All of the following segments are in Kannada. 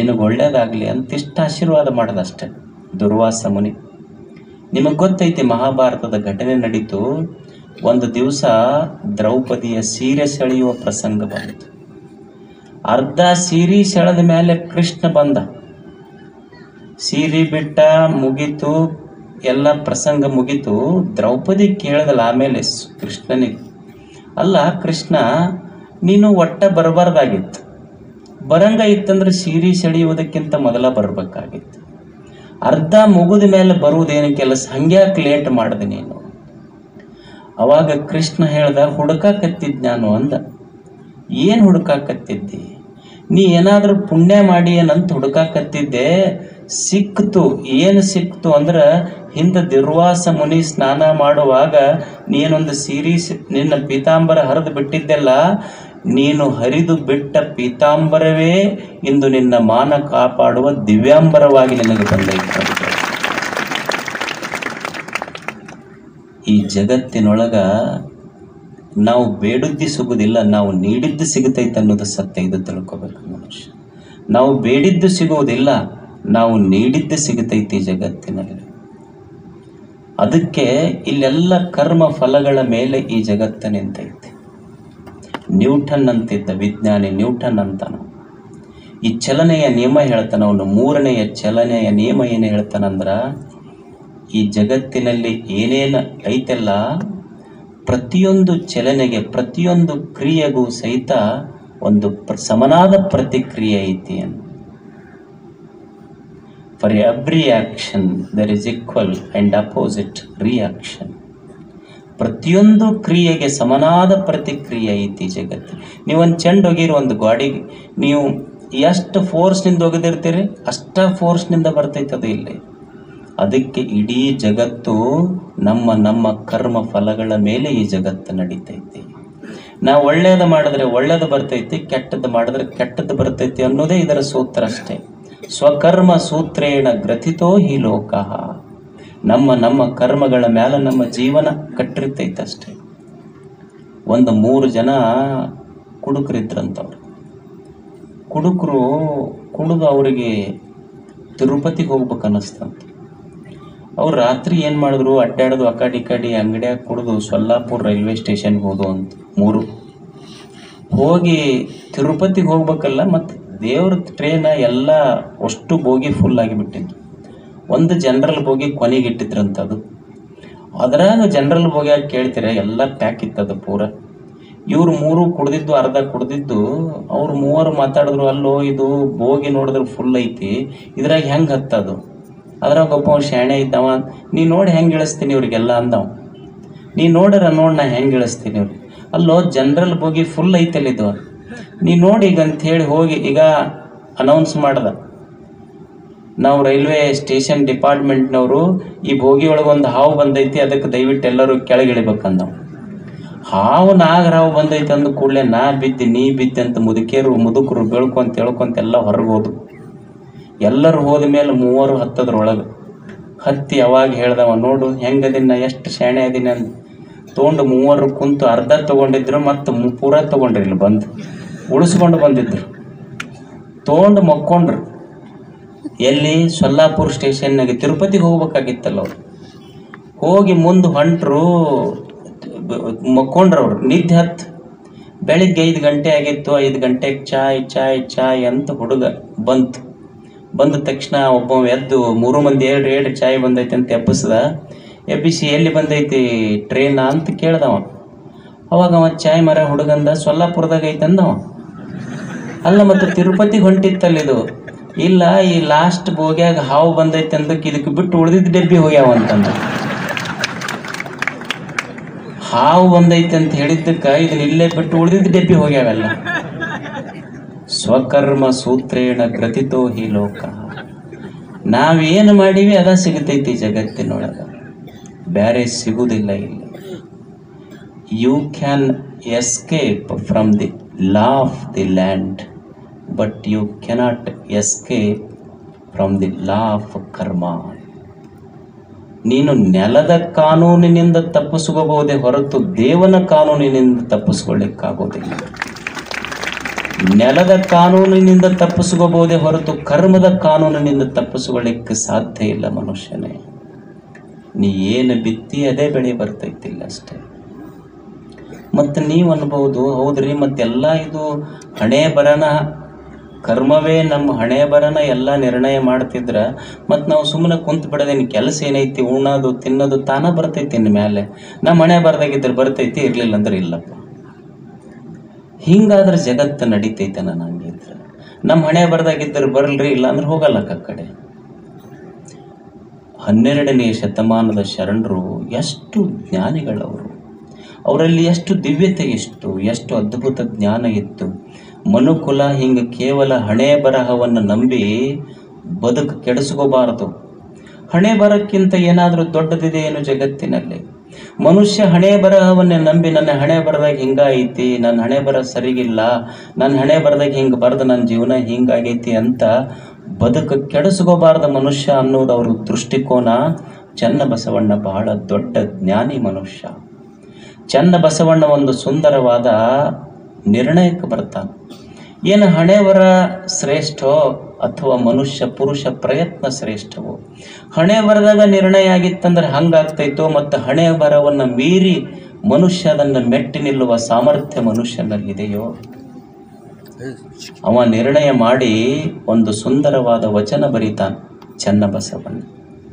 ನಿನಗೆ ಒಳ್ಳೇದಾಗಲಿ ಅಂತಿಷ್ಟು ಆಶೀರ್ವಾದ ಮಾಡೋದಷ್ಟೆ ದುರ್ವಾಸ ಮುನಿ. ನಿಮಗೆ ಗೊತ್ತೈತಿ ಮಹಾಭಾರತದ ಘಟನೆ ನಡೀತು. ಒಂದು ದಿವಸ ದ್ರೌಪದಿಯ ಸೀರೆ ಸೆಳೆಯುವ ಪ್ರಸಂಗ ಬಂತು. ಅರ್ಧ ಸೀರೆ ಸೆಳೆದ ಮೇಲೆ ಕೃಷ್ಣ ಬಂದ. ಸೀರೆ ಬಿಟ್ಟ, ಮುಗೀತು, ಎಲ್ಲ ಪ್ರಸಂಗ ಮುಗೀತು. ದ್ರೌಪದಿ ಕೇಳಿದಲ್ಲ ಆಮೇಲೆ ಕೃಷ್ಣನಿಗೆ, ಅಲ್ಲ ಕೃಷ್ಣ, ನೀನು ಒಟ್ಟ ಬರಬಾರ್ದಾಗಿತ್ತು. ಬರಂಗ ಇತ್ತಂದ್ರೆ ಸೀರೆ ಸೆಳೆಯುವುದಕ್ಕಿಂತ ಮೊದಲ ಬರಬೇಕಾಗಿತ್ತು. ಅರ್ಧ ಮುಗಿದ ಮೇಲೆ ಬರುವುದೇನು ಕೆಲಸ, ಹಂಗ್ಯಾಕೆ ಲೇಟ್ ಮಾಡಿದೆ ನೀನು? ಅವಾಗ ಕೃಷ್ಣ ಹೇಳ್ದ, ಹುಡುಕಾಕತ್ತಿದ್ ನಾನು ಅಂದ. ಏನು ಹುಡುಕಾಕತ್ತಿದ್ದಿ? ನೀ ಏನಾದರೂ ಪುಣ್ಯ ಮಾಡಿ ಏನಂತ ಹುಡುಕಾಕತ್ತಿದ್ದೆ. ಸಿಕ್ತು. ಏನು ಸಿಕ್ತು ಅಂದ್ರೆ, ಹಿಂದೆ ದುರ್ವಾಸ ಮುನಿ ಸ್ನಾನ ಮಾಡುವಾಗ ನೀನೊಂದು ಸೀರೆ ನಿನ್ನ ಪೀತಾಂಬರ ಹರಿದು ಬಿಟ್ಟಿದ್ದೆಲ್ಲ, ನೀನು ಹರಿದು ಬಿಟ್ಟ ಪೀತಾಂಬರವೇ ಇಂದು ನಿನ್ನ ಮಾನ ಕಾಪಾಡುವ ದಿವ್ಯಾಂಬರವಾಗಿ ನಿನಗೆ ಬಂದೈತೆ. ಈ ಜಗತ್ತಿನೊಳಗ ನಾವು ಬೇಡಿದ್ದು ಸಿಗುವುದಿಲ್ಲ, ನಾವು ನೀಡಿದ್ದು ಸಿಗುತ್ತೈತೆ ಅನ್ನೋದು ಸತ್ಯ. ಇದು ತಿಳ್ಕೊಬೇಕು ಮನುಷ್ಯ. ನಾವು ಬೇಡಿದ್ದು ಸಿಗುವುದಿಲ್ಲ, ನಾವು ನೀಡಿದ್ದು ಸಿಗುತ್ತೈತಿ ಜಗತ್ತಿನಲ್ಲಿ. ಅದಕ್ಕೆ ಇಲ್ಲೆಲ್ಲ ಕರ್ಮ ಫಲಗಳ ಮೇಲೆ ಈ ಜಗತ್ತು ನಿಂತೈತಿ. ನ್ಯೂಟನ್ ಅಂತಿದ್ದ ವಿಜ್ಞಾನಿ, ನ್ಯೂಟನ್ ಅಂತಾನ. ಈ ಚಲನೆಯ ನಿಯಮ ಹೇಳ್ತಾನ ಅವನು. ಮೂರನೆಯ ಚಲನೆಯ ನಿಯಮ ಏನು ಹೇಳ್ತಾನಂದ್ರ, ಈ ಜಗತ್ತಿನಲ್ಲಿ ಏನೇನು ಐತೆಲ್ಲ ಪ್ರತಿಯೊಂದು ಚಲನೆಗೆ, ಪ್ರತಿಯೊಂದು ಕ್ರಿಯೆಗೂ ಸಹಿತ ಒಂದು ಸಮನಾದ ಪ್ರತಿಕ್ರಿಯೆ ಐತಿ ಅಂತ. For every action there is equal and opposite reaction. ಪ್ರತಿಯೊಂದು ಕ್ರಿಯೆಗೆ ಸಮನಾದ ಪ್ರತಿಕ್ರಿಯೆ ಐತಿ ಜಗತ್ತು. ನೀವೊಂದು ಚೆಂಡು ಒಗಿರಿ, ಒಂದು ಗಾಡಿಗೆ ನೀವು ಎಷ್ಟು ಫೋರ್ಸ್ನಿಂದ ಒಗೆದಿರ್ತೀರಿ ಅಷ್ಟ ಫೋರ್ಸ್ನಿಂದ ಬರ್ತೈತೆ ಅದು ಇಲ್ಲಿ. ಅದಕ್ಕೆ ಇಡೀ ಜಗತ್ತು ನಮ್ಮ ನಮ್ಮ ಕರ್ಮ ಫಲಗಳ ಮೇಲೆ ಈ ಜಗತ್ತು ನಡೀತೈತಿ. ನಾವು ಒಳ್ಳೇದು ಮಾಡಿದ್ರೆ ಒಳ್ಳೇದು ಬರ್ತೈತಿ, ಕೆಟ್ಟದ್ದು ಮಾಡಿದ್ರೆ ಕೆಟ್ಟದ್ದು ಬರ್ತೈತಿ ಅನ್ನೋದೇ ಇದರ ಸೂತ್ರ ಅಷ್ಟೇ. ಸ್ವಕರ್ಮ ಸೂತ್ರೇಣ ಗ್ರಥಿತೋ ಹಿ ಲೋಕಃ. ನಮ್ಮ ನಮ್ಮ ಕರ್ಮಗಳ ಮೇಲೆ ನಮ್ಮ ಜೀವನ ಕಟ್ಟಿರ್ತೈತಷ್ಟೇ. ಒಂದು 3 ಜನ ಕುಡುಕರಿದ್ರಂತವ್ರು. ಕುಡುಕರು ಕುಡಿದು ಅವರಿಗೆ ತಿರುಪತಿಗೆ ಹೋಗ್ಬೇಕು ಅನ್ನಿಸ್ತಂತ. ಅವ್ರು ರಾತ್ರಿ ಏನು ಮಾಡಿದ್ರು, ಅಡ್ಡಾಡೋದು ಆ ಕಡೆ ಈ ಕಡೆ ಅಂಗಡಿಯಾಗ ಕುಡಿದು ಸೊಲ್ಲಾಪುರ ರೈಲ್ವೆ ಸ್ಟೇಷನ್ಗೆ ಹೋದು ಅಂತ 3 ಹೋಗಿ ತಿರುಪತಿಗೆ ಹೋಗ್ಬೇಕಲ್ಲ. ಮತ್ತು ದೇವ್ರ ಟ್ರೇನ ಎಲ್ಲ ಅಷ್ಟು ಬೋಗಿ ಫುಲ್ ಆಗಿಬಿಟ್ಟಿದ್ದು. ಒಂದು ಜನರಲ್ ಬೋಗಿ ಕೊನೆಗೆ ಇಟ್ಟಿದ್ರಂಥದ್ದು. ಅದ್ರಾಗ ಜನರಲ್ ಬೋಗಿಯಾಗಿ ಕೇಳ್ತೀರ, ಎಲ್ಲ ಪ್ಯಾಕ್ ಇತ್ತದು ಪೂರ. ಇವ್ರು 3 ಕುಡ್ದಿದ್ದು, ಅರ್ಧ ಕುಡ್ದಿದ್ದು. ಅವ್ರು 3 ಮಾತಾಡಿದ್ರು, ಅಲ್ಲೋ ಇದು ಬೋಗಿ ನೋಡಿದ್ರೆ ಫುಲ್ ಐತಿ, ಇದ್ರಾಗ ಹೆಂಗೆ ಹತ್ತದು? ಅದ್ರಾಗ ಒಬ್ಬ ಶಾಣೆ ಇದ್ದವ, ನೀ ನೋಡಿ ಹೆಂಗೆ ಇಳಿಸ್ತೀನಿ ಇವ್ರಿಗೆಲ್ಲ ಅಂದವ. ನೀ ನೋಡ್ರ ನೋಡಿ ನಾ ಹೆಂಗೆ ಇಳಿಸ್ತೀನಿ ಇವ್ರಿಗೆ. ಅಲ್ಲೋ ಜನರಲ್ ಬೋಗಿ ಫುಲ್ ಐತಲ್ಲಿದ್ದು, ನೀ ನೋಡಿ ಈಗ ಅಂಥೇಳಿ ಹೋಗಿ ಈಗ ಅನೌನ್ಸ್ ಮಾಡ್ದ, ನಾವು ರೈಲ್ವೆ ಸ್ಟೇಷನ್ ಡಿಪಾರ್ಟ್ಮೆಂಟ್ನವರು ಈ ಬೋಗಿ ಒಳಗೊಂದು ಹಾವು ಬಂದೈತಿ, ಅದಕ್ಕೆ ದಯವಿಟ್ಟು ಎಲ್ಲರೂ ಕೆಳಗಿಳಿಬೇಕಂದವು. ಹಾವು ನಾಗರಾವು ಬಂದೈತೆ ಅಂದ ಕೂಡಲೇ ನಾ ಬಿದ್ದೆ ನೀ ಬಿದ್ದೆ ಅಂತ ಮುದುಕರು ಬೆಳ್ಕೊಂತ ಹೇಳ್ಕೊಂತ ಎಲ್ಲ ಹೊರಗೆ ಹೋದು. ಎಲ್ಲರೂ ಹೋದ ಮೇಲೆ 3 ಹತ್ತದ್ರೊಳಗೆ ಹತ್ತಿ ಅವಾಗ ಹೇಳ್ದವ, ನೋಡು ಹೆಂಗದಿನ, ಎಷ್ಟು ಶಾಣೆ ಅದೀನಿ ಅಂದ. ತೊಗೊಂಡು 3 ಕುಂತು ಅರ್ಧ ತೊಗೊಂಡಿದ್ರು, ಮತ್ತು ಪೂರ ತೊಗೊಂಡ್ರಿ, ಇಲ್ಲಿ ಬಂದು ಉಳಿಸ್ಕೊಂಡು ಬಂದಿದ್ರು. ತೊಗೊಂಡು ಮಕ್ಕೊಂಡ್ರು. ಎಲ್ಲಿ? ಸೊಲ್ಲಾಪುರ ಸ್ಟೇಷನ್ನಾಗೆ. ತಿರುಪತಿಗೆ ಹೋಗ್ಬೇಕಾಗಿತ್ತಲ್ಲ ಅವ್ರು. ಹೋಗಿ ಮುಂದೆ ಹೊಂಟ್ರು, ಮಕ್ಕೊಂಡ್ರವ್ರು. ನಿದ್ದೆ ಹತ್ತು. ಬೆಳಿಗ್ಗೆ 5 ಗಂಟೆ ಆಗಿತ್ತು. 5 ಗಂಟೆಗೆ ಚಾಯ್ ಅಂತ ಹುಡುಗ ಬಂದ ತಕ್ಷಣ ಒಬ್ಬ ಎದ್ದು 3 ಮಂದಿ ಹೇಳ್ರಿ ಚಾಯ್ ಬಂದೈತಿ ಅಂತ ಎಬ್ಬಿಸ್ದ. ಎಬ್ಬಿಸಿ ಎಲ್ಲಿ ಬಂದೈತಿ ಟ್ರೈನ ಅಂತ ಕೇಳ್ದವ. ಅವಾಗ ಅವ ಚಾಯ್ ಮರ ಹುಡುಗಂದ, ಸೊಲ್ಲಾಪುರದಾಗ ಐತಂದವ. ಅಲ್ಲ ಮತ್ತು ತಿರುಪತಿಗೆ ಹೊಂಟಿತ್ತಲ್ಲಿದು. ಇಲ್ಲ, ಈ ಲಾಸ್ಟ್ ಬೋಗ್ಯಾಗ ಹಾವು ಬಂದೈತೆ ಅಂದಕ್ಕೆ ಇದಕ್ಕೆ ಬಿಟ್ಟು ಉಳಿದಿದ್ದ ಡಬ್ಬಿ ಹೋಗ್ಯಾವ ಅಂತಂದ. ಹಾವು ಬಂದೈತೆ ಅಂತ ಹೇಳಿದ್ದಕ್ಕೆ ಇದನ್ನ ಇಲ್ಲೇ ಬಿಟ್ಟು ಉಳಿದಿದ್ದ ಡಬ್ಬಿ ಹೋಗ್ಯಾವೆಲ್ಲ. ಸ್ವಕರ್ಮ ಸೂತ್ರೇಣ ಗ್ರಥಿತೋ ಹಿ ಲೋಕ. ನಾವೇನು ಮಾಡೀವಿ ಅದ ಸಿಗುತ್ತೈತಿ ಜಗತ್ತಿನೊಳಗೆ, ಬೇರೆ ಸಿಗುವುದಿಲ್ಲ ಇಲ್ಲಿ. You can escape from the law of the land, but you cannot escape from the law of karma. ನೀನು ನೆಲದ ಕಾನೂನಿನಿಂದ ತಪ್ಪಿಸ್ಕೋಬಹುದೇ ಹೊರತು ದೇವನ ಕಾನೂನಿನಿಂದ ತಪ್ಪಿಸ್ಕೊಳ್ಳಿಕ್ಕಾಗೋದಿಲ್ಲ. ನೆಲದ ಕಾನೂನಿನಿಂದ ತಪ್ಪಿಸ್ಕೋಬಹುದೇ ಹೊರತು ಕರ್ಮದ ಕಾನೂನಿನಿಂದ ತಪ್ಪಿಸ್ಕೊಳ್ಳಿಕ್ಕೆ ಸಾಧ್ಯ ಇಲ್ಲ ಮನುಷ್ಯನೇ. ನೀ ಏನು ಬಿತ್ತಿ ಅದೇ ಬೆಳೆ ಬರ್ತೈತಿಲ್ಲ ಅಷ್ಟೇ. ಮತ್ತು ನೀವು ಅನ್ಬೋದು, ಹೌದ್ರಿ ಮತ್ತೆಲ್ಲ ಇದು ಹಣೆ ಬರನ ಕರ್ಮವೇ ನಮ್ಮ ಹಣೆ ಬರನ ಎಲ್ಲ ನಿರ್ಣಯ ಮಾಡ್ತಿದ್ರ ಮತ್ತು ನಾವು ಸುಮ್ಮನೆ ಕುಂತು ಬಿಡೋದೇನು, ಕೆಲಸ ಏನೈತಿ, ಉಣ್ಣೋದು ತಿನ್ನೋದು ತಾನ ಬರ್ತೈತಿ ಇನ್ನು ಮೇಲೆ. ನಮ್ಮ ಹಣೆ ಬರದಾಗಿದ್ರೆ ಬರ್ತೈತಿ, ಇರಲಿಲ್ಲ ಅಂದ್ರೆ ಇಲ್ಲಪ್ಪ. ಹಿಂಗಾದ್ರೆ ಜಗತ್ತು ನಡೀತೈತೆ ನನಗಿದ್ರೆ. ನಮ್ಮ ಹಣೆ ಬರದಾಗಿದ್ದರೆ ಬರಲ್ರಿ, ಇಲ್ಲಾಂದ್ರೆ ಹೋಗಲ್ಲ ಕಡೆ. 12ನೇ ಶತಮಾನದ ಶರಣರು ಎಷ್ಟು ಜ್ಞಾನಿಗಳವರು, ಅವರಲ್ಲಿ ಎಷ್ಟು ದಿವ್ಯತೆ ಇತ್ತು, ಎಷ್ಟು ಅದ್ಭುತ ಜ್ಞಾನ ಇತ್ತು. ಮನುಕುಲ ಹಿಂಗೆ ಕೇವಲ ಹಣೆ ಬರಹವನ್ನು ನಂಬಿ ಬದುಕು ಕೆಡಿಸ್ಕೋಬಾರದು. ಹಣೆ ಬರಕ್ಕಿಂತ ಏನಾದರೂ ದೊಡ್ಡದಿದೆ ಏನು ಜಗತ್ತಿನಲ್ಲಿ? ಮನುಷ್ಯ ಹಣೆ ಬರಹವನ್ನೇ ನಂಬಿ ನನ್ನ ಹಣೆ ಬರದಾಗ ಹಿಂಗಾಗೈತಿ, ನನ್ನ ಹಣೆ ಬರ ಸರಿಗಿಲ್ಲ, ನನ್ನ ಹಣೆ ಬರದಾಗ ಹಿಂಗೆ ಬರೆದು ನನ್ನ ಜೀವನ ಹಿಂಗಾಗೈತಿ ಅಂತ ಬದುಕು ಕೆಡಿಸ್ಕೋಬಾರ್ದ ಮನುಷ್ಯ ಅನ್ನೋದು ಅವ್ರ ದೃಷ್ಟಿಕೋನ. ಚನ್ನಬಸವಣ್ಣ ಬಹಳ ದೊಡ್ಡ ಜ್ಞಾನಿ ಮನುಷ್ಯ. ಚನ್ನಬಸವಣ್ಣ ಒಂದು ಸುಂದರವಾದ ನಿರ್ಣಯಕ್ಕೆ ಬರ್ತಾನೆ. ಏನು ಹಣೆ ಬರ ಶ್ರೇಷ್ಠವೋ ಅಥವಾ ಮನುಷ್ಯ ಪುರುಷ ಪ್ರಯತ್ನ ಶ್ರೇಷ್ಠವೋ? ಹಣೆ ಬರದಾಗ ನಿರ್ಣಯ ಆಗಿತ್ತಂದ್ರೆ ಹಂಗಾಗ್ತೈತೋ, ಮತ್ತು ಹಣೆ ಬರವನ್ನು ಮೀರಿ ಮನುಷ್ಯ ಅದನ್ನು ಮೆಟ್ಟಿ ನಿಲ್ಲುವ ಸಾಮರ್ಥ್ಯ ಮನುಷ್ಯನಲ್ಲಿದೆಯೋ? ಅವ ನಿರ್ಣಯ ಮಾಡಿ ಒಂದು ಸುಂದರವಾದ ವಚನ ಬರೀತಾನೆ ಚನ್ನಬಸವಣ್ಣ.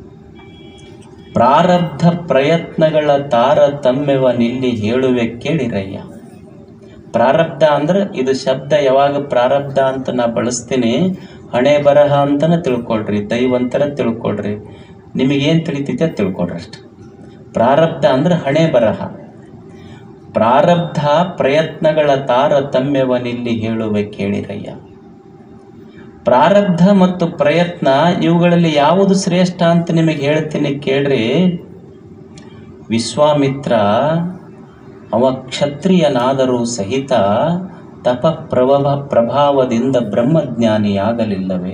ಪ್ರಾರಬ್ಧ ಪ್ರಯತ್ನಗಳ ತಾರತಮ್ಯವ ನಿಲ್ಲಿ ಹೇಳುವೆ ಕೇಳಿರಯ್ಯ. ಪ್ರಾರಬ್ಧ ಅಂದ್ರೆ ಇದು ಶಬ್ದ ಯಾವಾಗ ಪ್ರಾರಬ್ಧ ಅಂತ ನಾ ಬಳಸ್ತೀನಿ, ಹಣೆ ಬರಹ ಅಂತನ ತಿಳ್ಕೊಳ್ರಿ, ದೈವಂತರ ತಿಳ್ಕೊಳ್ರಿ, ನಿಮಗೇನು ತಿಳಿತೈತೆ ಅದು ತಿಳ್ಕೊಳ್ರಿ ಅಷ್ಟು. ಪ್ರಾರಬ್ಧ ಅಂದ್ರೆ ಹಣೆ ಬರಹ. ಪ್ರಾರಬ್ಧ ಪ್ರಯತ್ನಗಳ ತಾರತಮ್ಯವನಿಲ್ಲಿ ಹೇಳುವೆ ಕೇಳಿರಯ್ಯ. ಪ್ರಾರಬ್ಧ ಮತ್ತು ಪ್ರಯತ್ನ ಇವುಗಳಲ್ಲಿ ಯಾವುದು ಶ್ರೇಷ್ಠ ಅಂತ ನಿಮಗೆ ಹೇಳ್ತೀನಿ ಕೇಳ್ರಿ. ವಿಶ್ವಾಮಿತ್ರ ಅವ ಕ್ಷತ್ರಿಯನಾದರೂ ಸಹಿತ ತಪ ಪ್ರಭಾವದಿಂದ ಬ್ರಹ್ಮಜ್ಞಾನಿಯಾಗಲಿಲ್ಲವೇ?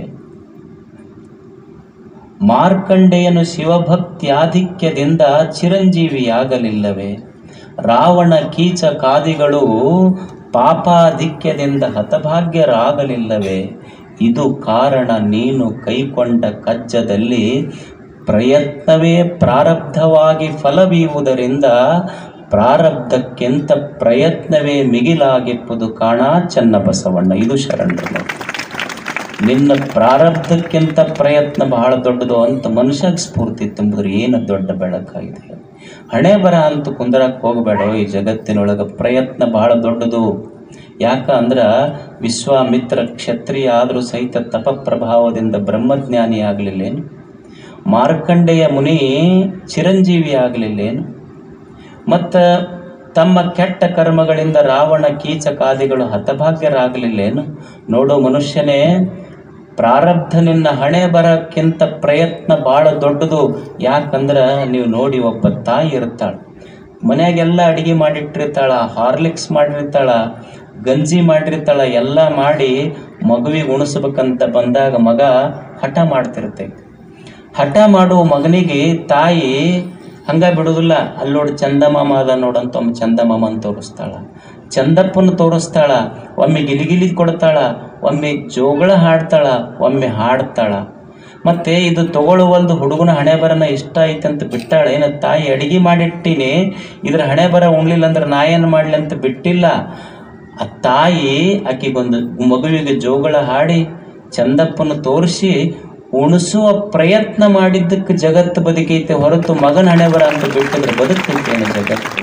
ಮಾರ್ಕಂಡೇಯನು ಶಿವಭಕ್ತ್ಯಾಧಿಕ್ಯದಿಂದ ಚಿರಂಜೀವಿಯಾಗಲಿಲ್ಲವೇ? ರಾವಣ ಕೀಚ ಕಾದಿಗಳು ಪಾಪಾಧಿಕ್ಯದಿಂದ ಹತಭಾಗ್ಯರಾಗಲಿಲ್ಲವೇ? ಇದು ಕಾರಣ ನೀನು ಕೈಕೊಂಡ ಕಜ್ಜದಲ್ಲಿ ಪ್ರಯತ್ನವೇ ಪ್ರಾರಬ್ಧವಾಗಿ ಫಲವೀಯುವುದರಿಂದ ಪ್ರಾರಬ್ಧಕ್ಕಿಂತ ಪ್ರಯತ್ನವೇ ಮಿಗಿಲಾಗಿಪ್ಪುದು ಕಾಣ ಚನ್ನಬಸವಣ್ಣ. ಇದು ಶರಣರು. ನಿನ್ನ ಪ್ರಾರಬ್ಧಕ್ಕಿಂತ ಪ್ರಯತ್ನ ಬಹಳ ದೊಡ್ಡದು ಅಂತ ಮನುಷ್ಯಗೆ ಸ್ಫೂರ್ತಿ ತುಂಬಿದ್ರೆ ಏನು ದೊಡ್ಡ ಬೆಳಕಾಗಿದೆ. ಹಣೆ ಬರ ಅಂತ ಕುಂದರಕ್ಕೆ ಹೋಗಬೇಡ. ಈ ಜಗತ್ತಿನೊಳಗೆ ಪ್ರಯತ್ನ ಬಹಳ ದೊಡ್ಡದು. ಯಾಕಂದ್ರೆ ವಿಶ್ವಾಮಿತ್ರ ಕ್ಷತ್ರಿಯ ಆದರೂ ಸಹಿತ ತಪ ಪ್ರಭಾವದಿಂದ ಬ್ರಹ್ಮಜ್ಞಾನಿ ಆಗಲಿಲ್ಲೇನು? ಮಾರ್ಕಂಡೇಯ ಮುನಿ ಚಿರಂಜೀವಿ ಆಗಲಿಲ್ಲೇನು? ಮತ್ತು ತಮ್ಮ ಕೆಟ್ಟ ಕರ್ಮಗಳಿಂದ ರಾವಣ ಕೀಚಕಾದಿಗಳು ಹತಭಾಗ್ಯರಾಗಲಿಲ್ಲೇನು? ನೋಡು ಮನುಷ್ಯನೇ, ಪ್ರಾರಬ್ಧ ನಿನ್ನ ಹಣೆ ಬರಕ್ಕಿಂತ ಪ್ರಯತ್ನ ಭಾಳ ದೊಡ್ಡದು. ಯಾಕಂದ್ರೆ ನೀವು ನೋಡಿ, ಒಬ್ಬ ತಾಯಿ ಇರ್ತಾಳೆ, ಮನೆಯಾಗೆಲ್ಲ ಅಡುಗೆ ಮಾಡಿಟ್ಟಿರ್ತಾಳ, ಹಾರ್ಲಿಕ್ಸ್ ಮಾಡಿರ್ತಾಳ, ಗಂಜಿ ಮಾಡಿರ್ತಾಳ, ಎಲ್ಲ ಮಾಡಿ ಮಗುವಿಗೆ ಉಣಿಸ್ಬೇಕಂತ ಬಂದಾಗ ಮಗ ಹಠ ಮಾಡ್ತಿರ್ತೈತೆ. ಹಠ ಮಾಡುವ ಮಗನಿಗೆ ತಾಯಿ ಹಂಗ ಬಿಡೋದಿಲ್ಲ. ಅಲ್ಲೋಡು ಚಂದಮಾಮ ಅದ ನೋಡಂತ ಒಮ್ಮೆ ಚಂದಮಾಮನ ತೋರಿಸ್ತಾಳ, ಚಂದಪ್ಪನ ತೋರಿಸ್ತಾಳ, ಒಮ್ಮೆ ಗಿಲಿಗಿಲಿ ಕೊಡ್ತಾಳ, ಒಮ್ಮೆ ಜೋಗಳ ಹಾಡ್ತಾಳ, ಒಮ್ಮೆ ಹಾಡ್ತಾಳ. ಮತ್ತೆ ಇದು ತಗೊಳ್ಳುವಲ್ದು ಹುಡುಗನ ಹಣೆ ಬರನ ಇಷ್ಟ ಐತಂತ ಬಿಟ್ಟಾಳ. ಏನು ತಾಯಿ ಅಡಿಗೆ ಮಾಡಿಟ್ಟಿನಿ, ಇದ್ರ ಹಣೆ ಬರ ಉಣ್ಲಿಲ್ಲ ಅಂದ್ರೆ ನಾ ಏನು ಮಾಡಲಿ ಅಂತ ಬಿಟ್ಟಿಲ್ಲ. ಆ ತಾಯಿ ಆಕಿಗೊಂದು ಮಗುವಿಗೆ ಜೋಗಳ ಹಾಡಿ ಚಂದಪ್ಪನ ತೋರಿಸಿ ಉಣಿಸುವ ಪ್ರಯತ್ನ ಮಾಡಿದ್ದಕ್ಕೆ ಜಗತ್ತು ಬದುಕೈತೆ ಹೊರತು ಮಗನ ಹಣೆ ಬರ ಅಂತ ಬಿಟ್ಟಿದ್ರೆ ಬದುಕೈತೇನೆ ಜಗತ್ತು?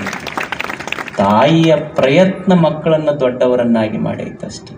ತಾಯಿಯ ಪ್ರಯತ್ನ ಮಕ್ಕಳನ್ನು ದೊಡ್ಡವರನ್ನಾಗಿ ಮಾಡೈತಷ್ಟೆ.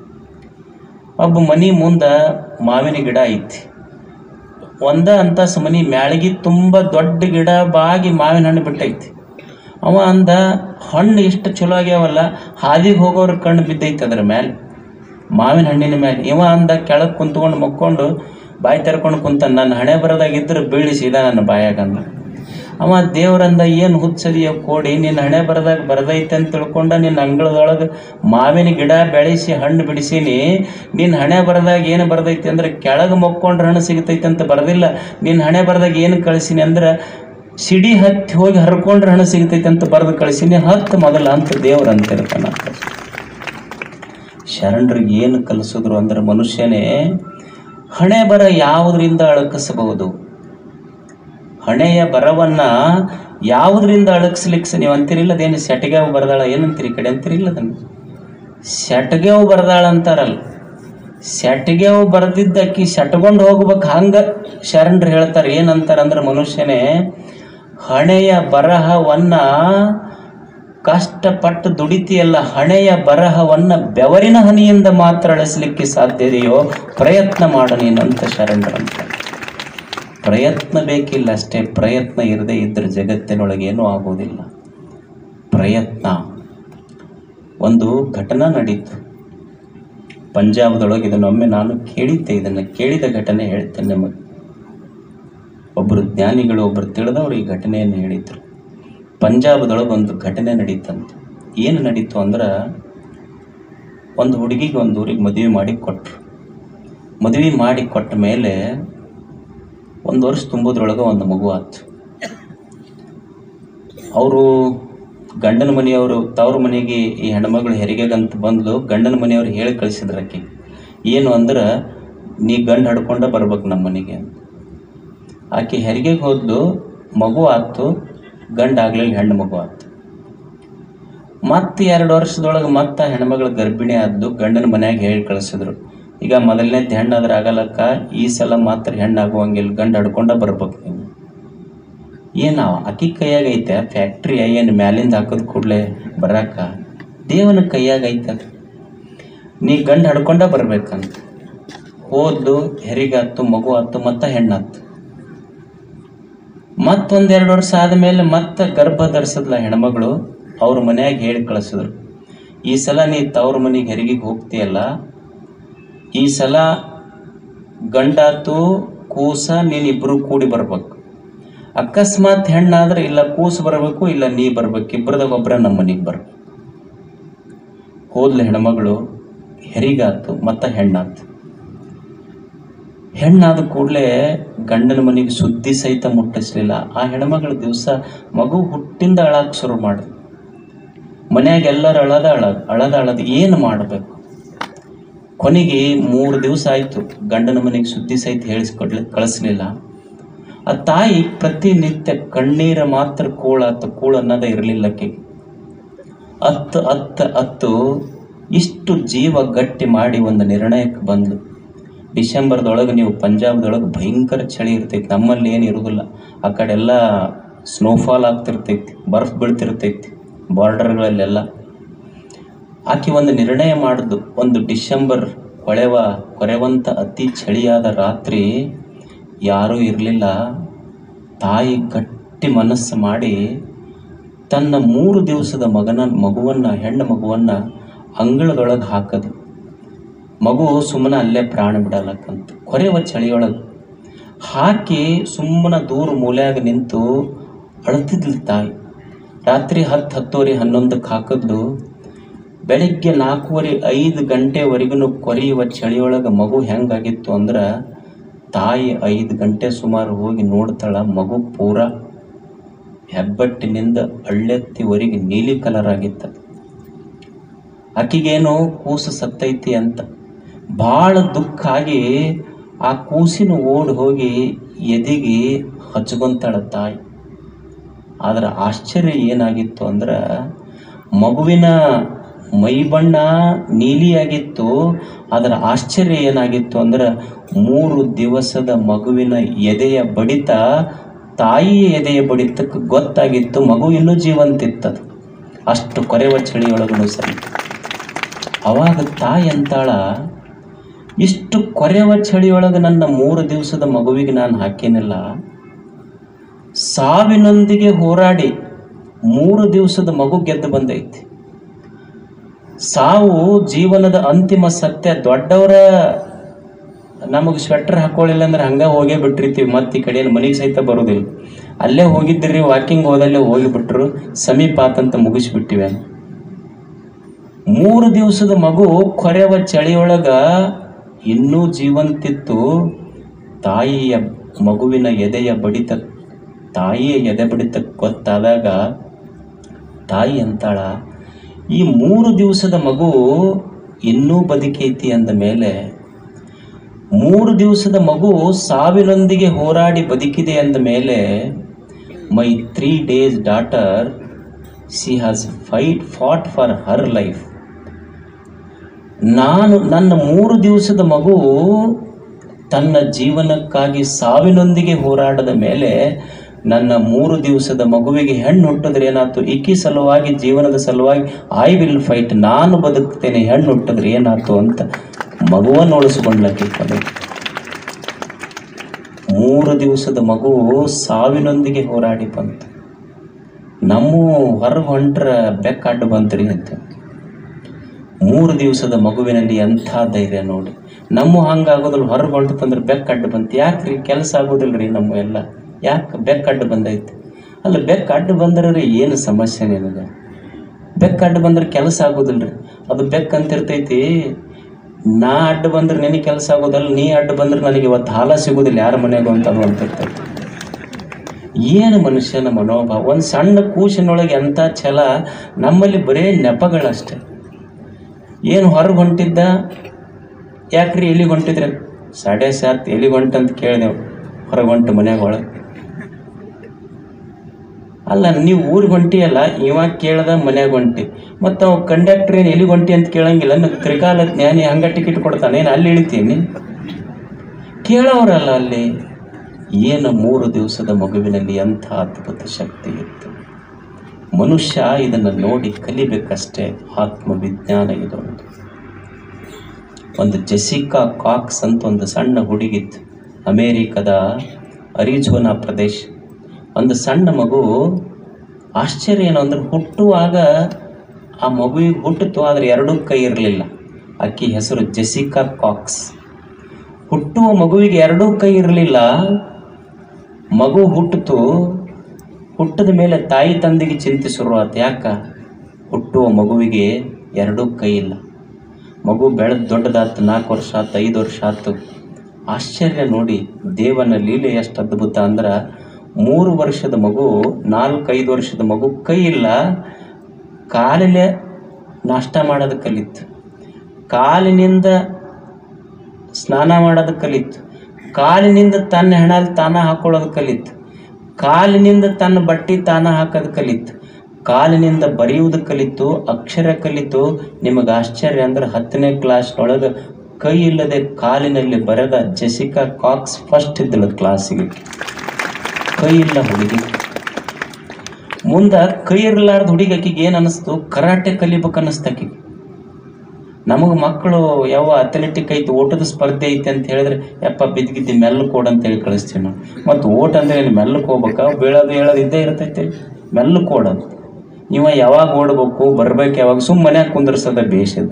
ಒಬ್ಬ ಮನಿ ಮುಂದೆ ಮಾವಿನ ಗಿಡ ಐತಿ. ಒಂದ ಅಂತ ಮನಿ ಮ್ಯಾಳಗಿ ತುಂಬ ದೊಡ್ಡ ಗಿಡ ಬಾಗಿ ಮಾವಿನ ಹಣ್ಣು ಬಿಟ್ಟೈತಿ. ಅವ ಅಂದ, ಹಣ್ಣು ಎಷ್ಟು ಚಲೋ ಆಗ್ಯಾವಲ್ಲ, ಹಾದಿಗೆ ಹೋಗೋರು ಕಣ್ಣು ಬಿದ್ದೈತಿ ಅದ್ರ ಮೇಲೆ, ಮಾವಿನ ಹಣ್ಣಿನ ಮೇಲೆ. ಇವ ಅಂದ, ಕೆಳಗೆ ಕುಂತ್ಕೊಂಡು ಮಕ್ಕೊಂಡು ಬಾಯಿ ತೆರ್ಕೊಂಡು ಕುಂತ, ನನ್ನ ಹಣೆ ಬರದಾಗಿದ್ದರೆ ಬೀಳಿಸಿದ ನನ್ನ ಬಾಯಾಗಂದ. ಅವ ದೇವ್ರಂದ, ಏನು ಹುಚ್ಚದಿಯೋ ಕೋಡಿ, ನಿನ್ನ ಹಣೆ ಬರದಾಗ ಬರದೈತೆ ಅಂತ ತಿಳ್ಕೊಂಡ ನಿನ್ನ ಅಂಗಳದೊಳಗೆ ಮಾವಿನ ಗಿಡ ಬೆಳೆಸಿ ಹಣ್ಣು ಬಿಡಿಸೀನಿ. ನಿನ್ನ ಹಣೆ ಬರದಾಗ ಏನು ಬರದೈತಿ ಅಂದ್ರೆ ಕೆಳಗೆ ಮಕ್ಕೊಂಡ್ರೆ ಹಣ್ಣು ಸಿಗ್ತೈತೆ ಅಂತ ಬರದಿಲ್ಲ. ನಿನ್ನ ಹಣೆ ಬರದಾಗ ಏನು ಕಳಿಸೀನಿ ಅಂದ್ರೆ ಸಿಡಿ ಹತ್ತಿ ಹೋಗಿ ಹರ್ಕೊಂಡ್ರೆ ಹಣ್ಣು ಸಿಗ್ತೈತೆ ಅಂತ ಬರೆದು ಕಳಿಸೀನಿ, ಹತ್ತು ಮೊದಲ ಅಂತ ದೇವ್ರು ಅಂತಿರ್ತಾನ. ಶರಣರಿಗೆ ಏನು ಕಲಿಸಿದ್ರು ಅಂದ್ರೆ, ಮನುಷ್ಯನೇ ಹಣೆ ಬರ ಯಾವುದರಿಂದ ಅಳಕಿಸಬಹುದು, ಹಣೆಯ ಬರವನ್ನ ಯಾವುದರಿಂದ ಅಳಗಿಸ್ಲಿಕ್ಕೆ ನೀವು ಅಂತೀರಿಲ್ಲ, ಅದೇನು ಸೆಟಗೆವು ಬರದಾಳ ಏನಂತೀರಿ ಈ ಕಡೆ ಅಂತೀರಿಲ್ಲ, ಅದನ್ನು ಸೆಟಗೆವು ಬರದಾಳ ಅಂತಾರಲ್ಲ. ಸೆಟಗೆವು ಬರೆದಿದ್ದಕ್ಕಿ ಸೆಟ್ಕೊಂಡು ಹೋಗ್ಬೇಕು. ಹಂಗ ಶರಣರು ಹೇಳ್ತಾರೆ. ಏನಂತಾರಂದ್ರೆ, ಮನುಷ್ಯನೇ ಹಣೆಯ ಬರಹವನ್ನ ಕಷ್ಟಪಟ್ಟು ದುಡಿತಿಯಲ್ಲ, ಹಣೆಯ ಬರಹವನ್ನ ಬೆವರಿನ ಹನಿಯಿಂದ ಮಾತ್ರ ಅಳಿಸ್ಲಿಕ್ಕೆ ಸಾಧ್ಯದೆಯೋ ಪ್ರಯತ್ನ ಮಾಡ ನೀನಂತ ಶರಣರಂತ. ಪ್ರಯತ್ನ ಬೇಕಿಲ್ಲ ಅಷ್ಟೇ. ಪ್ರಯತ್ನ ಇರದೇ ಇದ್ರೆ ಜಗತ್ತಿನೊಳಗೆ ಏನೂ ಆಗೋದಿಲ್ಲ. ಪ್ರಯತ್ನ. ಒಂದು ಘಟನಾ ನಡೀತು ಪಂಜಾಬದೊಳಗೆ. ಇದನ್ನೊಮ್ಮೆ ನಾನು ಕೇಳಿದ್ದೆ. ಇದನ್ನು ಕೇಳಿದ ಘಟನೆ ಹೇಳ್ತೇನೆ ನಿಮಗೆ. ಒಬ್ಬರು ಜ್ಞಾನಿಗಳು, ಒಬ್ಬರು ತಿಳಿದವರು ಈ ಘಟನೆಯನ್ನು ಹೇಳಿದರು. ಪಂಜಾಬದೊಳಗೆ ಒಂದು ಘಟನೆ ನಡೀತಂತೆ. ಏನು ನಡೀತು ಅಂದ್ರೆ, ಒಂದು ಹುಡುಗಿಗೆ ಒಂದು ಊರಿಗೆ ಮದುವೆ ಮಾಡಿ ಕೊಟ್ಟರು. ಮದುವೆ ಮಾಡಿ ಕೊಟ್ಟ ಮೇಲೆ 1 ವರ್ಷ ತುಂಬೋದ್ರೊಳಗೆ ಒಂದು ಮಗು ಆಯ್ತು. ಅವರು ಗಂಡನ ಮನೆಯವರು ತವ್ರ ಮನೆಗೆ ಈ ಹೆಣ್ಮಗಳು ಹೆರಿಗೆಗಂತ ಬಂದು ಗಂಡನ ಮನೆಯವ್ರು ಹೇಳಿ ಕಳಿಸಿದ್ರು ಆಕೆ. ಏನು ಅಂದ್ರೆ, ನೀ ಗಂಡು ಹಡ್ಕೊಂಡ ಬರ್ಬೇಕು ನಮ್ಮ ಮನೆಗೆ ಅಂತ. ಆಕೆ ಹೆರಿಗೆಗೆ ಹೋದ್ಲು, ಮಗು ಆಯ್ತು. ಗಂಡು ಆಗಲಿಲ್ಲ, ಹೆಣ್ಣು ಮಗು ಆಯ್ತು. ಮತ್ತೆ 2 ವರ್ಷದೊಳಗೆ ಮತ್ತೆ ಹೆಣ್ಮಗಳು ಗರ್ಭಿಣಿ ಆದ್ದು. ಗಂಡನ ಮನ್ಯಾಗ ಹೇಳಿ ಕಳಿಸಿದ್ರು, ಈಗ ಮೊದಲನೇದು ಹೆಣ್ಣಾದ್ರೆ ಆಗಲಕ್ಕ, ಈ ಸಲ ಮಾತ್ರ ಹೆಣ್ಣಾಗುವಂಗಿಲ್ಲ, ಗಂಡು ಹಡ್ಕೊಂಡ ಬರ್ಬೇಕು ನೀವು. ಏನು ಆಕಿ ಕೈಯಾಗ ಐತೆ ಫ್ಯಾಕ್ಟ್ರಿ? ಏನು ಮ್ಯಾಲಿಂದ ಹಾಕೋದು ಕೂಡಲೇ ಬರಾಕ? ದೇವನ ಕೈಯಾಗ ಐತದ. ನೀ ಗಂಡು ಹಡ್ಕೊಂಡ ಬರ್ಬೇಕಂತ ಹೋದ್ಲು. ಹೆರಿಗಾತು, ಮಗು ಆಯ್ತು, ಮತ್ತೆ ಹೆಣ್ಣಾತು. ಮತ್ತೊಂದು 2 ವರ್ಷ ಆದಮೇಲೆ ಮತ್ತೆ ಗರ್ಭ ಧರಿಸಿದ್ಲ ಹೆಣ್ಮಗಳು. ಅವ್ರ ಮನ್ಯಾಗ ಹೇಳಿ ಕಳಿಸಿದ್ರು, ಈ ಸಲ ನೀ ತವ್ರ ಮನೆಗೆ ಹೆರಿಗೆಗೆ ಹೋಗ್ತೀಯಲ್ಲ, ಈ ಸಲ ಗಂಡಾತು ಕೂಸ ನೀನಿಬ್ರು ಕೂಡಿ ಬರ್ಬೇಕು. ಅಕಸ್ಮಾತ್ ಹೆಣ್ಣಾದ್ರೆ ಇಲ್ಲ ಕೂಸು ಬರಬೇಕು, ಇಲ್ಲ ನೀ ಬರ್ಬೇಕು, ಇಬ್ಬರದಾಗ ಒಬ್ಬರ ನಮ್ಮ ಮನೆಗೆ ಬರ್ಬೇಕು. ಹೋದ್ಲು ಹೆಣ್ಮಗಳು, ಹೆರಿಗಾತು, ಮತ್ತೆ ಹೆಣ್ಣಾತು. ಹೆಣ್ಣಾದ ಕೂಡಲೇ ಗಂಡನ ಮನೆಗೆ ಸುದ್ದಿ ಸಹಿತ ಮುಟ್ಟಿಸ್ಲಿಲ್ಲ. ಆ ಹೆಣ್ಮಗಳ ದಿವಸ ಮಗು ಹುಟ್ಟಿಂದ ಅಳಾಕ್ ಶುರು ಮಾಡಿದ್ರು. ಮನ್ಯಾಗ ಎಲ್ಲರೂ ಅಳದ ಏನು ಮಾಡಬೇಕು? ಕೊನೆಗೆ 3 ದಿವಸ ಆಯ್ತು, ಗಂಡನ ಮನೆಗೆ ಸುದ್ದಿ ಸಹಿತ ಕಳಿಸ್ಲಿಲ್ಲ. ಆ ತಾಯಿ ಪ್ರತಿನಿತ್ಯ ಕಣ್ಣೀರ ಮಾತ್ರ ಕೂಳು ಅನ್ನೋದೇ ಇರಲಿಲ್ಲಕ್ಕೆ. ಅತ್ತು ಇಷ್ಟು ಜೀವ ಗಟ್ಟಿ ಮಾಡಿ ಒಂದು ನಿರ್ಣಯಕ್ಕೆ ಬಂದು, ಡಿಸೆಂಬರ್ದೊಳಗೆ ನೀವು ಪಂಜಾಬ್ದೊಳಗೆ ಭಯಂಕರ ಚಳಿ ಇರ್ತೈತಿ. ನಮ್ಮಲ್ಲಿ ಏನು ಇರೋದಿಲ್ಲ. ಆ ಕಡೆ ಎಲ್ಲ ಸ್ನೋಫಾಲ್ ಆಗ್ತಿರ್ತೈತಿ, ಬರ್ಫ್ ಬೀಳ್ತಿರ್ತೈತಿ ಬಾರ್ಡರ್ಗಳಲ್ಲೆಲ್ಲ. ಆಕೆ ಒಂದು ನಿರ್ಣಯ ಮಾಡಿದ್ದು. ಒಂದು ಡಿಸೆಂಬರ್ ಕೊರೆವಂತ ಅತಿ ಚಳಿಯಾದ ರಾತ್ರಿ ಯಾರೂ ಇರಲಿಲ್ಲ. ತಾಯಿ ಗಟ್ಟಿ ಮನಸ್ಸು ಮಾಡಿ ತನ್ನ 3 ದಿವಸದ ಹೆಣ್ಣು ಮಗುವನ್ನು ಅಂಗಳದೊಳಗೆ ಹಾಕದು. ಮಗು ಸುಮ್ಮನೆ ಅಲ್ಲೇ ಪ್ರಾಣ ಬಿಡಲಕ್ಕಂತ ಕೊರೆವ ಚಳಿಯೊಳಗೆ ಹಾಕಿ ಸುಮ್ಮನೆ ದೂರ ಮೂಲೆಯಾಗ ನಿಂತು ಅಳ್ತಿದ್ಲು ತಾಯಿ. ರಾತ್ರಿ 10, 10:30, 11ಕ್ಕೆ ಹಾಕಿದ್ಲು. ಬೆಳಿಗ್ಗೆ 4:30, 5 ಗಂಟೆವರೆಗೂ ಕೊರೆಯುವ ಚಳಿಯೊಳಗೆ ಮಗು ಹೆಂಗಾಗಿತ್ತು ಅಂದ್ರೆ, ತಾಯಿ 5 ಗಂಟೆ ಸುಮಾರು ಹೋಗಿ ನೋಡ್ತಾಳ, ಮಗು ಪೂರ ಹೆಬ್ಬಟ್ಟಿನಿಂದ ಹಳ್ಳೆತ್ತಿವರೆಗೆ ನೀಲಿ ಕಲರ್ ಆಗಿತ್ತು. ಆಕಿಗೇನು ಕೂಸು ಸತ್ತೈತಿ ಅಂತ ಭಾಳ ದುಃಖ ಆಗಿ ಆ ಕೂಸಿನ ಓಡಿ ಹೋಗಿ ಎದೆಗೆ ಹಚ್ಕೊಂತಾಳ ತಾಯಿ. ಆದ್ರೆ ಆಶ್ಚರ್ಯ ಏನಾಗಿತ್ತು ಅಂದ್ರೆ, ಮಗುವಿನ ಮೈ ಬಣ್ಣ ನೀಲಿಯಾಗಿತ್ತು. ಅದರ ಆಶ್ಚರ್ಯ ಏನಾಗಿತ್ತು ಅಂದ್ರೆ, 3 ದಿವಸದ ಮಗುವಿನ ಎದೆಯ ಬಡಿತ ತಾಯಿಯ ಎದೆಯ ಬಡಿತಕ್ಕೆ ಗೊತ್ತಾಗಿತ್ತು. ಮಗು ಇನ್ನೂ ಜೀವಂತಿತ್ತದು, ಅಷ್ಟು ಕೊರೆವ ಚಳಿಯೊಳಗೂ ಸರಿ. ಅವಾಗ ತಾಯಿ ಅಂತಾಳ, ಇಷ್ಟು ಕೊರೆವ ಚಳಿಯೊಳಗೆ ನನ್ನ 3 ದಿವಸದ ಮಗುವಿಗೆ ನಾನು ಹಾಕೇನಿಲ್ಲ. ಸಾವಿನೊಂದಿಗೆ ಹೋರಾಡಿ 3 ದಿವಸದ ಮಗು ಗೆದ್ದು ಬಂದೈತಿ. ಸಾವು ಜೀವನದ ಅಂತಿಮ ಸತ್ಯ. ದೊಡ್ಡವರ ನಮಗೆ ಸ್ವೆಟರ್ ಹಾಕೊಳ್ಳಿಲ್ಲ ಅಂದ್ರೆ ಹಂಗೆ ಹೋಗೇ ಬಿಟ್ಟಿರ್ತೀವಿ. ಮತ್ತೆ ಈ ಕಡೆ ಮನೆಗೆ ಸಹಿತ ಬರೋದಿಲ್ಲ. ಅಲ್ಲೇ ಹೋಗಿದ್ರಿ, ವಾಕಿಂಗ್ ಹೋದಲ್ಲೇ ಹೋಗಿಬಿಟ್ರು, ಸಮೀಪ ಆತಂತ ಮುಗಿಸ್ಬಿಟ್ಟಿವೆ. 3 ದಿವಸದ ಮಗು ಕೊರೆವ ಚಳಿಯೊಳಗ ಇನ್ನೂ ಜೀವಂತಿತ್ತು. ತಾಯಿಯ ಮಗುವಿನ ಎದೆಯ ಬಡಿತ ಗೊತ್ತಾದಾಗ ತಾಯಿ ಅಂತಾಳ, ಈ 3 ದಿವಸದ ಮಗು ಇನ್ನೂ ಬದುಕೈತಿ ಅಂದ ಮೇಲೆ, 3 ದಿವಸದ ಮಗು ಸಾವಿನೊಂದಿಗೆ ಹೋರಾಡಿ ಬದುಕಿದೆ ಅಂದ ಮೇಲೆ, my 3 days daughter, she has fought for her life. ನನ್ನ 3 ದಿವಸದ ಮಗು ತನ್ನ ಜೀವನಕ್ಕಾಗಿ ಸಾವಿನೊಂದಿಗೆ ಹೋರಾಡದ ಮೇಲೆ, ನನ್ನ 3 ದಿವಸದ ಮಗುವಿಗೆ ಹೆಣ್ಣು ಹುಟ್ಟಿದ್ರೆ ಏನಾಯ್ತು, ಈಕಿ ಸಲುವಾಗಿ, ಜೀವನದ ಸಲುವಾಗಿ ಐ ವಿಲ್ ಫೈಟ್, ನಾನು ಬದುಕ್ತೇನೆ, ಹೆಣ್ಣು ಹುಟ್ಟಿದ್ರೆ ಏನಾಯ್ತು ಅಂತ ಮಗುವನ್ನು ಉಳಿಸ್ಕೊಂಡ್ಲಕ್ಕೆ ಕೊನೆ. 3 ದಿವಸದ ಮಗು ಸಾವಿನೊಂದಿಗೆ ಹೋರಾಡಿ ಬಂತು. ನಮ್ಮ ಹೊರಗೆ ಹೊಂಟ್ರ ಬೆಕ್ಕ ಅಡ್ಡು ಬಂತ್ರಿ ಅಂತ. 3 ದಿವಸದ ಮಗುವಿನಲ್ಲಿ ಎಂಥ ಧೈರ್ಯ ನೋಡಿ. ನಮ್ಮ ಹಂಗಾಗೋದಿಲ್ಲ, ಹೊರಗೆ ಹೊಂಟಂದ್ರೆ ಬೆಕ್ಕ ಅಡ್ಡು ಬಂತು. ಯಾಕ್ರಿ ಕೆಲಸ ಆಗೋದಿಲ್ರಿ ನಮ್ಮ ಎಲ್ಲ? ಯಾಕೆ ಬೆಕ್ಕ ಅಡ್ಡು ಬಂದೈತೆ? ಅಲ್ಲ, ಬೆಕ್ಕ ಅಡ್ಡು ಬಂದ್ರೆ ಏನು ಸಮಸ್ಯೆ ನಿನಗೆ? ಬೆಕ್ಕ ಅಡ್ಡು ಬಂದ್ರೆ ಕೆಲಸ ಆಗೋದಿಲ್ರಿ. ಅದು ಬೆಕ್ಕ ಅಂತಿರ್ತೈತಿ, ನಾ ಅಡ್ಡು ಬಂದ್ರೆ ನಿನಗೆ ಕೆಲಸ ಆಗೋದಲ್ಲ, ನೀ ಅಡ್ಡು ಬಂದ್ರೆ ನನಗೆ ಇವತ್ತು ಹಾಲ ಸಿಗೋದಿಲ್ಲ ಯಾರ ಮನೆಗೂ ಅಂತ ಅಂತಿರ್ತೈತಿ. ಏನು ಮನುಷ್ಯನ ಮನೋಭಾವ! ಒಂದು ಸಣ್ಣ ಕೂಸಿನೊಳಗೆ ಎಂಥ ಛಲ! ನಮ್ಮಲ್ಲಿ ಬರೇ ನೆಪಗಳಷ್ಟೆ. ಏನು ಹೊರಗೆ ಹೊಂಟಿದ್ದ? ಯಾಕ್ರಿ ಎಲ್ಲಿಗೆ ಹೊಂಟಿದ್ರೆ? 7:30 ಎಲ್ಲಿಗೆ ಹೊಂಟಂತ ಕೇಳಿದೆವು. ಹೊರಗೆ ಹೊಂಟು ಮನ್ಯಾಗ ಒಳಗೆ. ಅಲ್ಲ, ನೀವು ಊರಿಗೆ ಹೊಂಟಿಯಲ್ಲ, ಇವಾಗ ಕೇಳ್ದ ಮನ್ಯಾಗ ಹೊಂಟಿ. ಮತ್ತು ಅವ್ ಕಂಡಕ್ಟರ್ ಏನು ಎಲ್ಲಿಗೆ ಹೊಂಟಿ ಅಂತ ಕೇಳಂಗಿಲ್ಲ. ನನಗೆ ತ್ರಿಕಾಲ ಜ್ಞಾನಿ ಹಂಗ ಟಿಕೆಟ್ ಕೊಡ್ತಾನೆ, ಏನು ಅಲ್ಲಿ ಇಳಿತೀನಿ? ಕೇಳೋರಲ್ಲ ಅಲ್ಲಿ. ಏನು 3 ದಿವಸದ ಮಗುವಿನಲ್ಲಿ ಎಂಥ ಅದ್ಭುತ ಶಕ್ತಿ ಇತ್ತು. ಮನುಷ್ಯ ಇದನ್ನು ನೋಡಿ ಕಲಿಬೇಕಷ್ಟೇ. ಆತ್ಮವಿಜ್ಞಾನ ಇದೊಂದು. ಒಂದು ಜೆಸಿಕಾ ಕಾಕ್ಸ್ ಅಂತ ಒಂದು ಸಣ್ಣ ಹುಡುಗಿತ್ತು, ಅಮೇರಿಕದ ಅರಿಜೋನಾ ಪ್ರದೇಶ. ಒಂದು ಸಣ್ಣ ಮಗು. ಆಶ್ಚರ್ಯ ಏನು ಅಂದ್ರೆ, ಹುಟ್ಟುವಾಗ ಆ ಮಗುವಿಗೆ ಹುಟ್ಟಿತು, ಆದರೆ 2 ಕೈ ಇರಲಿಲ್ಲ. ಆಕೆ ಹೆಸರು ಜೆಸಿಕಾ ಕಾಕ್ಸ್. ಹುಟ್ಟುವ ಮಗುವಿಗೆ 2 ಕೈ ಇರಲಿಲ್ಲ. ಮಗು ಹುಟ್ಟಿತು. ಹುಟ್ಟಿದ ಮೇಲೆ ತಾಯಿ ತಂದೆಗೆ ಚಿಂತೆ ಶುರುವಾತು. ಯಾಕ? ಹುಟ್ಟುವ ಮಗುವಿಗೆ 2 ಕೈ ಇಲ್ಲ. ಮಗು ಬೆಳೆದು ದೊಡ್ಡದಾತು, 4 ವರ್ಷ ಆಯ್ತು, 5 ವರ್ಷ ಆಯ್ತು. ಆಶ್ಚರ್ಯ ನೋಡಿ, ದೇವನ ಲೀಲೆ ಎಷ್ಟು ಅದ್ಭುತ ಅಂದ್ರೆ, 3 ವರ್ಷದ ಮಗು, 4-5 ವರ್ಷದ ಮಗು ಕೈ ಇಲ್ಲ. ಕಾಲಿಲೆ ನಾಷ್ಟ ಮಾಡೋದು ಕಲಿತು, ಕಾಲಿನಿಂದ ಸ್ನಾನ ಮಾಡೋದು ಕಲಿತು, ಕಾಲಿನಿಂದ ತನ್ನ ಹೆಣಲ್ಲಿ ತಾನ ಹಾಕೊಳ್ಳೋದು ಕಲಿತು, ಕಾಲಿನಿಂದ ತನ್ನ ಬಟ್ಟೆ ತಾನ ಹಾಕೋದು ಕಲಿತು, ಕಾಲಿನಿಂದ ಬರೆಯುವುದು ಕಲಿತು, ಅಕ್ಷರ ಕಲಿತು. ನಿಮಗೆ ಆಶ್ಚರ್ಯ ಅಂದ್ರೆ 10ನೇ ಕ್ಲಾಸ್ನೊಳಗೆ ಕೈ ಇಲ್ಲದೆ ಕಾಲಿನಲ್ಲಿ ಬರೆದ ಜೆಸಿಕಾ ಕಾಕ್ಸ್ ಫಸ್ಟ್ ಇದ್ದಳು ಕ್ಲಾಸಿಗೆ. ಕೈ ಇಲ್ಲ ಹುಡುಗಿ. ಮುಂದೆ ಕೈ ಇರಲಾರ್ದ ಹುಡುಗಿಗೆ ಏನು ಅನ್ನಿಸ್ತು? ಕರಾಟೆ ಕಲಿಬೇಕು ಅನ್ನಿಸ್ತಾಕಿ. ನಮಗೆ ಮಕ್ಕಳು ಯಾವ ಅಥ್ಲೆಟಿಕ್ ಐತಿ, ಓಟದ ಸ್ಪರ್ಧೆ ಐತಿ ಅಂತ ಹೇಳಿದ್ರೆ, ಯಪ್ಪ ಬಿದ್ದಿದ್ದಿ ಮೆಲ್ಲಕ್ಕೆ ಓಡು ಅಂತೇಳಿ ಕಳಿಸ್ತೀವಿ ನಾವು. ಮತ್ತು ಓಟ ಅಂದರೆ ಇಲ್ಲಿ ಮೆಲ್ಲಕ್ಕೆ ಹೋಗ್ಬೇಕಾ? ಬೀಳೋದು ಹೇಳೋದು ಇದ್ದೇ ಇರ್ತೈತೆ. ಮೆಲ್ಲಕ್ಕೆ ಓಡೋದು. ಇವ ಯಾವಾಗ ಓಡ್ಬೇಕು, ಬರ್ಬೇಕು ಯಾವಾಗ? ಮನ್ಯಾಗ ಕುಂದರ್ಸೋದ ಬೇಷದ.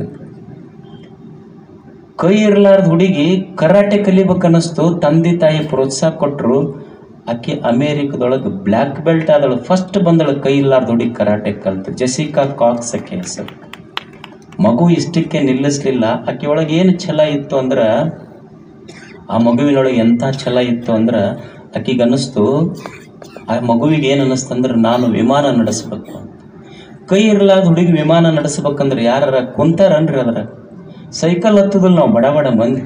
ಕೈ ಇರಲಾರ್ದ ಹುಡುಗಿ ಕರಾಟೆ ಕಲಿಬೇಕು ಅನ್ನಿಸ್ತು. ತಂದೆ ತಾಯಿ ಪ್ರೋತ್ಸಾಹ ಕೊಟ್ಟರು. ಆಕೆ ಅಮೇರಿಕದೊಳಗೆ ಬ್ಲ್ಯಾಕ್ ಬೆಲ್ಟ್ ಆದಳು. ಫಸ್ಟ್ ಬಂದಳು ಕೈ ಇಲ್ಲಾರ್ದ ಹುಡುಗಿ ಕರಾಟೆ ಕಲ್ತು. ಜೆಸಿಕಾ ಕಾಕ್ಸ್ ಆಕೆ ಹೆಸರು. ಮಗು ಇಷ್ಟಕ್ಕೆ ನಿಲ್ಲಿಸ್ಲಿಲ್ಲ. ಆಕೆ ಒಳಗೆ ಏನು ಛಲ ಇತ್ತು ಅಂದ್ರೆ, ಆ ಮಗುವಿನೊಳಗೆ ಎಂಥ ಛಲ ಇತ್ತು ಅಂದ್ರೆ, ಆಕೆಗೆ ಅನ್ನಿಸ್ತು, ಆ ಮಗುವಿಗೆ ಏನು ಅನ್ನಿಸ್ತು ಅಂದ್ರೆ, ನಾನು ವಿಮಾನ ನಡೆಸ್ಬೇಕು. ಕೈ ಇರಲಾರ್ದ ಹುಡುಗಿ ವಿಮಾನ ನಡೆಸ್ಬೇಕಂದ್ರೆ ಯಾರ ಕುಂತಾರನ್ರಿ? ಅದರ ಸೈಕಲ್ ಹತ್ತದಲ್ಲಿ ನಾವು ಬಡ ಬಡ ಮಂದಿ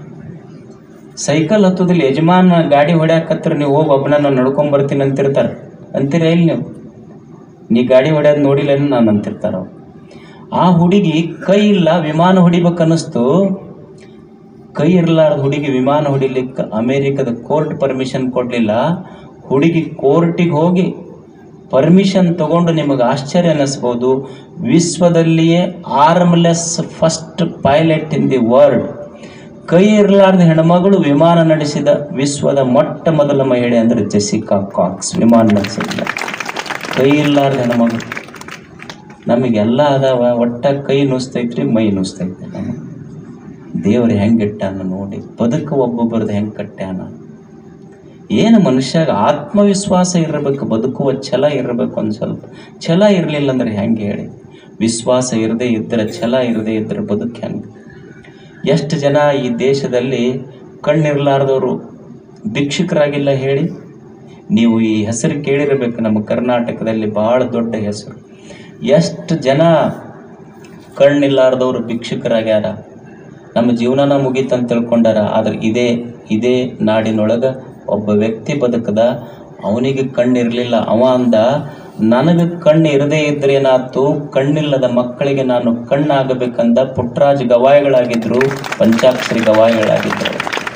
ಸೈಕಲ್ ಹತ್ತೋದಿಲ್ಲ. ಯಜಮಾನ ಗಾಡಿ ಹೊಡ್ಯಾಕತ್ರ ನೀವು ಹೋಗಿ ಒಬ್ಬನ ನಾನು ನಡ್ಕೊಂಬರ್ತೀನಿ ಅಂತಿರ್ತಾರೆ. ಅಂತೀರ ಇಲ್ಲಿ ನೀವು? ನೀ ಗಾಡಿ ಹೊಡ್ಯೋದು ನೋಡಿಲ್ಲ ನಾನು ಅಂತಿರ್ತಾರ. ಆ ಹುಡುಗಿ ಕೈ ಇಲ್ಲ, ವಿಮಾನ ಹೊಡಿಬೇಕನ್ನಿಸ್ತು. ಕೈ ಇರಲಾರ್ದ ಹುಡುಗಿ ವಿಮಾನ ಹೊಡಿಲಿಕ್ಕೆ ಅಮೇರಿಕದ ಕೋರ್ಟ್ ಪರ್ಮಿಷನ್ ಕೊಡಲಿಲ್ಲ. ಹುಡುಗಿ ಕೋರ್ಟಿಗೆ ಹೋಗಿ ಪರ್ಮಿಷನ್ ತಗೊಂಡು, ನಿಮಗೆ ಆಶ್ಚರ್ಯ ಅನ್ನಿಸ್ಬೋದು, ವಿಶ್ವದಲ್ಲಿಯೇ armless first pilot in the world, ಕೈ ಇರಲಾರ್ದ ಹೆಣ್ಮಗಳು ವಿಮಾನ ನಡೆಸಿದ ವಿಶ್ವದ ಮೊಟ್ಟ ಮೊದಲ ಮಹಿಳೆ ಅಂದರೆ ಜೆಸಿಕಾ ಕಾಕ್ಸ್. ವಿಮಾನ ನಡೆಸಿದ ಕೈ ಇರಲಾರ್ದ ಹೆಣ್ಮಗಳು. ನಮಗೆಲ್ಲ ಅದಾವ, ಒಟ್ಟ ಕೈ ನುಸ್ತೈತ್ರಿ, ಮೈ ನುಸ್ತೈತಿ. ನಮಗೆ ದೇವ್ರು ಹೆಂಗಿಟ್ಟಾನ ನೋಡಿ. ಬದುಕು ಒಬ್ಬೊಬ್ಬರದ್ದು ಹೆಂಗೆ ಕಟ್ಟ್ಯಾನ. ಏನು ಮನುಷ್ಯಾಗ ಆತ್ಮವಿಶ್ವಾಸ ಇರಬೇಕು, ಬದುಕುವ ಛಲ ಇರಬೇಕು. ಒಂದು ಸ್ವಲ್ಪ ಛಲ ಇರಲಿಲ್ಲ ಅಂದ್ರೆ ಹೆಂಗೆ ಹೇಳಿ? ವಿಶ್ವಾಸ ಇರದೇ ಇದ್ದರೆ, ಛಲ ಇರದೇ ಇದ್ದರೆ ಬದುಕು ಹೆಂಗೆ? ಎಷ್ಟು ಜನ ಈ ದೇಶದಲ್ಲಿ ಕಣ್ಣಿರಲಾರ್ದವರು ಭಿಕ್ಷುಕರಾಗಿಲ್ಲ ಹೇಳಿ? ನೀವು ಈ ಹೆಸರು ಕೇಳಿರಬೇಕು. ನಮ್ಮ ಕರ್ನಾಟಕದಲ್ಲಿ ಭಾಳ ದೊಡ್ಡ ಹೆಸರು. ಎಷ್ಟು ಜನ ಕಣ್ಣಿಲ್ಲಾರ್ದವ್ರು ಭಿಕ್ಷುಕರಾಗ್ಯಾರ, ನಮ್ಮ ಜೀವನನ ಮುಗೀತಂತ ತಿಳ್ಕೊಂಡಾರ. ಆದ್ರೆ ಇದೇ ನಾಡಿನೊಳಗ ಒಬ್ಬ ವ್ಯಕ್ತಿ ಬದುಕದ, ಅವನಿಗೆ ಕಣ್ಣಿರ್ಲಿಲ್ಲ. ಅವ ಅಂದ, ನನಗೆ ಕಣ್ಣು ಇರದೇ ಇದ್ರೆ ಏನಾಯ್ತು, ಕಣ್ಣಿಲ್ಲದ ಮಕ್ಕಳಿಗೆ ನಾನು ಕಣ್ಣಾಗಬೇಕಂದ ಪುಟ್ಟರಾಜ್ ಗವಾಯಿಗಳಾಗಿದ್ರು, ಪಂಚಾಕ್ಷರಿ ಗವಾಯಿಗಳಾಗಿದ್ರು.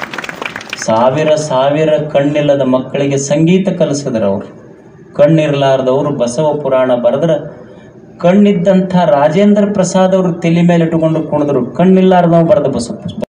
ಸಾವಿರ ಕಣ್ಣಿಲ್ಲದ ಮಕ್ಕಳಿಗೆ ಸಂಗೀತ ಕಲಿಸಿದ್ರು ಅವರು. ಕಣ್ಣಿರ್ಲಾರ್ದವ್ರು ಬಸವ ಪುರಾಣ ಬರೆದ್ರ ಕಣ್ಣಿದ್ದಂಥ ರಾಜೇಂದ್ರ ಪ್ರಸಾದ್ ಅವರು ತಲೆ ಮೇಲೆ ಇಟ್ಟುಕೊಂಡು ಕುಣಿದ್ರು. ಕಣ್ಣಿಲ್ಲಾರ್ದವ್ ಬರೆದ